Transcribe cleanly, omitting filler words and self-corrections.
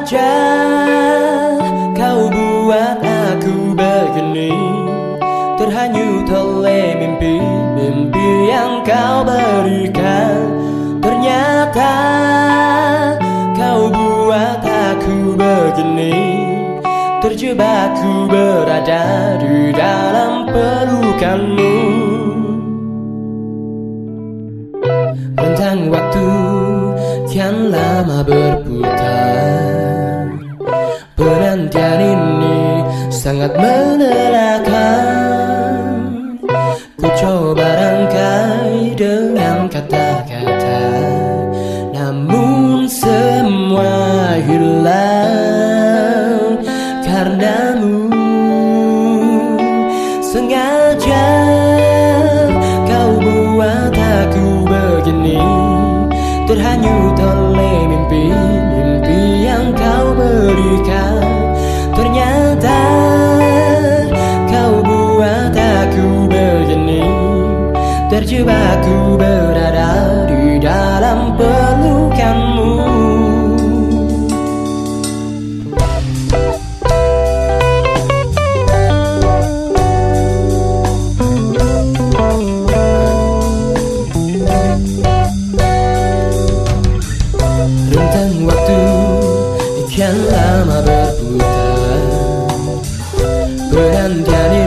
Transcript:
Sengaja kau buat aku begini, terhanyut oleh mimpi-mimpi yang kau berikan. Ternyata kau buat aku begini, terjebak ku berada di dalam pelukanmu. Rentang waktu kian lama berputar, penantian ini sangat melelahkan. Ku coba rangkai dengan kata-kata, namun semua hilang karenamu. Sengaja kau buat aku begini, terhanyut oleh mimpi-mimpi yang kau berikan. Ternyata kau buat aku begini, terjebak ku berada di dalam pelukanmu. Rentang waktu kian lama berputar, penantian